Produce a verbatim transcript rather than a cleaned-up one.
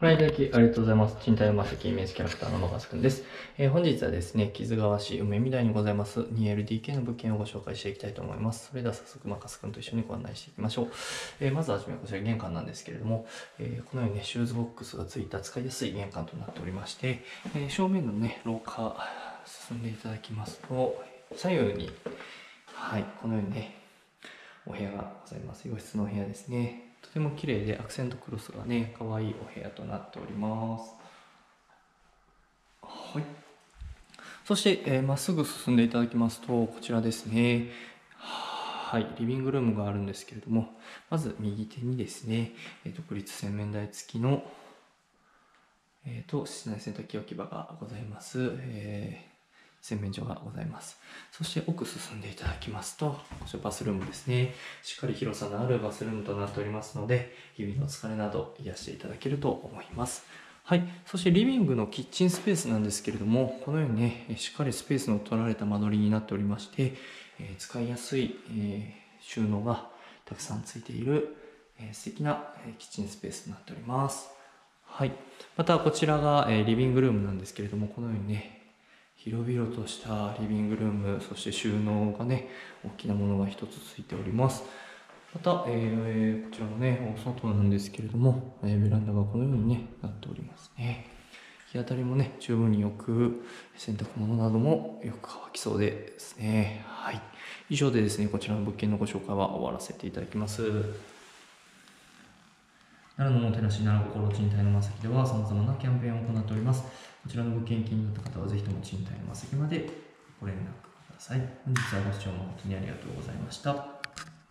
ご覧いただきありがとうございます。賃貸山崎イメージキャラクターのマガスくんです。えー、本日はですね、木津川市梅見台にございます ツーエルディーケー の物件をご紹介していきたいと思います。それでは早速マガスくんと一緒にご案内していきましょう。えー、まずはじめこちら玄関なんですけれども、えー、このようにね、シューズボックスがついた使いやすい玄関となっておりまして、えー、正面のね、廊下進んでいただきますと、左右に、はい、このようにね、お部屋がございます。洋室のお部屋ですね。とても綺麗でアクセントクロスがね、可愛いお部屋となっております。はい。そして、えー、まっすぐ進んでいただきますと、こちらですね。はい、リビングルームがあるんですけれども、まず右手にですね、独立洗面台付きの、えー、と室内洗濯機置き場がございます。えー洗面所がございます。そして奥進んでいただきますと、こちらバスルームですね。しっかり広さのあるバスルームとなっておりますので、日々の疲れなど癒していただけると思います。はい。そしてリビングのキッチンスペースなんですけれども、このようにね、しっかりスペースの取られた間取りになっておりまして、えー、使いやすい、えー、収納がたくさんついている、えー、素敵な、えー、キッチンスペースとなっております。はい。またこちらが、えー、リビングルームなんですけれども、このようにね、広々としたリビングルーム、そして収納がね、大きなものが一つついております。また、えー、こちらのね、お外なんですけれども、えー、ベランダがこのように、ね、なっておりますね。日当たりもね、十分によく、洗濯物などもよく乾きそうですね。はい。以上でですね、こちらの物件のご紹介は終わらせていただきます。奈良のおもてなし奈良心賃貸のまさきでは様々なキャンペーンを行っております。こちらの物件気になった方はぜひとも賃貸のまさきまでご連絡ください。本日はご視聴誠にありがとうございました。